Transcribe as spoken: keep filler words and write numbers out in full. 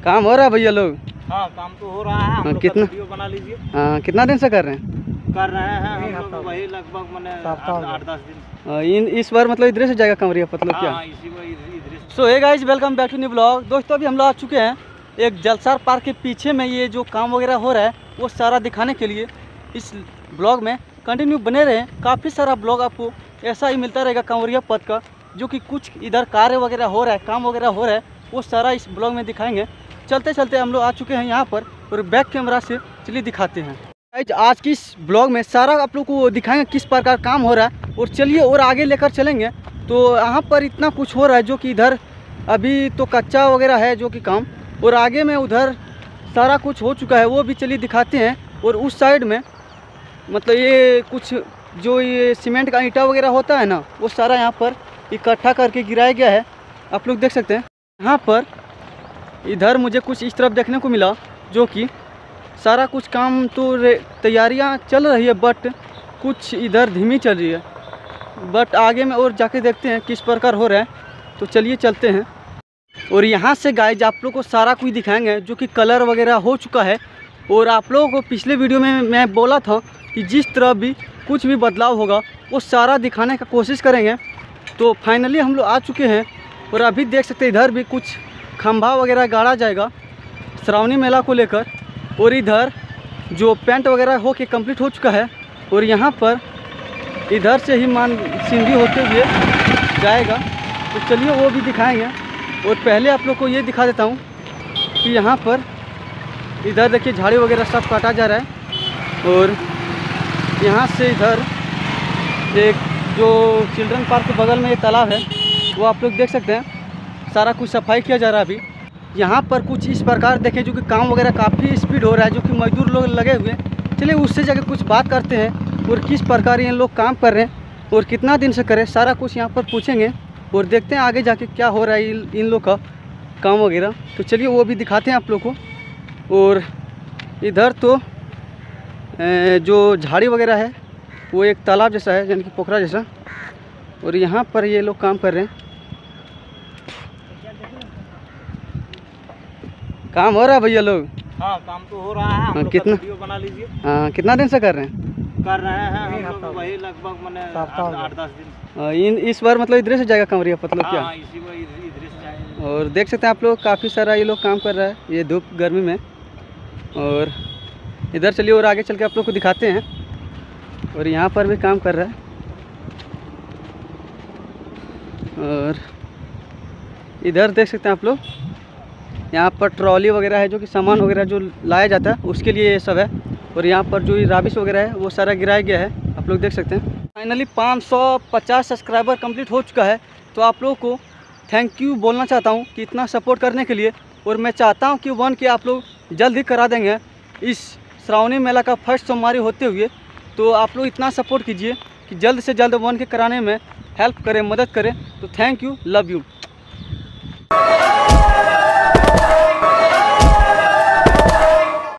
काम हो रहा है भैया लोग? हाँ काम तो हो रहा है। हम लोग कितना वीडियो बना लीजिए। हाँ, कितना दिन से कर रहे हैं? कर रहे हैं हम लोग वही लगभग मैंने आठ दस दिन। आ, इन इस बार मतलब इधर से जाएगा कांवरिया मतलब क्या? हाँ, इसी में इधर से। So hey guys, welcome back to new blog. दोस्तों अभी हम लोग आ चुके हैं एक जलसार पार्क के पीछे में। ये जो काम वगैरह हो रहा है वो सारा दिखाने के लिए इस ब्लॉग में कंटिन्यू बने रहें। काफ़ी सारा ब्लॉग आपको ऐसा ही मिलता रहेगा कांवरिया पथ का, जो कि कुछ इधर कार्य वगैरह हो रहा है, काम वगैरह हो रहा है, वो सारा इस ब्लॉग में दिखाएंगे। चलते चलते हम लोग आ चुके हैं यहाँ पर और बैक कैमरा से चलिए दिखाते हैं। आज की इस ब्लॉग में सारा आप लोग को दिखाएंगे किस प्रकार काम हो रहा है, और चलिए और आगे लेकर चलेंगे। तो यहाँ पर इतना कुछ हो रहा है जो कि इधर अभी तो कच्चा वगैरह है जो कि काम, और आगे में उधर सारा कुछ हो चुका है, वो भी चलिए दिखाते हैं। और उस साइड में मतलब ये कुछ जो ये सीमेंट का ईंटा वगैरह होता है ना, वो सारा यहाँ पर इकट्ठा करके गिराया गया है, आप लोग देख सकते हैं। यहाँ पर इधर मुझे कुछ इस तरफ देखने को मिला जो कि सारा कुछ काम तो तैयारियां चल रही है, बट कुछ इधर धीमी चल रही है। बट आगे में और जाके देखते हैं किस प्रकार हो रहा है, तो चलिए चलते हैं। और यहाँ से गाइज आप लोग को सारा कुछ दिखाएंगे जो कि कलर वगैरह हो चुका है। और आप लोगों को पिछले वीडियो में मैं बोला था कि जिस तरह भी कुछ भी बदलाव होगा वो सारा दिखाने का कोशिश करेंगे। तो फाइनली हम लोग आ चुके हैं, और अभी देख सकते हैं इधर भी कुछ खंभा वगैरह गाड़ा जाएगा श्रावणी मेला को लेकर। और इधर जो पेंट वगैरह हो के कंप्लीट हो चुका है, और यहाँ पर इधर से ही मान सीढ़ी होते हुए जाएगा, तो चलिए वो भी दिखाएंगे। और पहले आप लोग को ये दिखा देता हूँ कि यहाँ पर इधर देखिए झाड़ी वगैरह सब काटा जा रहा है। और यहाँ से इधर एक जो चिल्ड्रन पार्क के बगल में एक तालाब है, वो आप लोग देख सकते हैं, सारा कुछ सफाई किया जा रहा है अभी। यहाँ पर कुछ इस प्रकार देखें जो कि काम वगैरह काफ़ी स्पीड हो रहा है, जो कि मजदूर लोग लगे हुए हैं। चलिए उससे जाके कुछ बात करते हैं और किस प्रकार ये लोग काम कर रहे हैं और कितना दिन से करें, सारा कुछ यहाँ पर पूछेंगे और देखते हैं आगे जाके क्या हो रहा है इन, इन लोग का काम वगैरह। तो चलिए वो भी दिखाते हैं आप लोग को। और इधर तो जो झाड़ी वगैरह है वो एक तालाब जैसा है, यानी कि पोखरा जैसा, और यहाँ पर ये लोग काम कर रहे हैं। काम हो रहा है भैया लोग? हाँ काम तो हो रहा है। हम लोग कितना वीडियो बना लीजिए। हाँ, कितना दिन से कर रहे हैं? कर रहे हैं हम लोग वही लगभग मैंने आठ दस दिन। इन इस बार मतलब इधर से जाएगा कांवरिया मतलब क्या? हाँ, इसी में इधर से जाएगा। और देख सकते हैं आप लोग काफ़ी सारा ये लोग काम कर रहा है ये धूप गर्मी में। और इधर चलिए और आगे चल के आप लोग को दिखाते हैं। और यहाँ पर भी काम कर रहा है। और इधर देख सकते हैं आप लोग, यहाँ पर ट्रॉली वगैरह है जो कि सामान वगैरह जो लाया जाता है उसके लिए ये सब है। और यहाँ पर जो राबिश वगैरह है वो सारा गिराया गया है, आप लोग देख सकते हैं। फाइनली पाँच सौ पचास सब्सक्राइबर कंप्लीट हो चुका है। तो आप लोगों को थैंक यू बोलना चाहता हूँ कि इतना सपोर्ट करने के लिए। और मैं चाहता हूँ कि वन के आप लोग जल्द ही करा देंगे इस श्रावणी मेला का फर्स्ट सोमवारी होते हुए। तो आप लोग इतना सपोर्ट कीजिए कि जल्द से जल्द वन के कराने में हेल्प करें, मदद करें। तो थैंक यू, लव यू।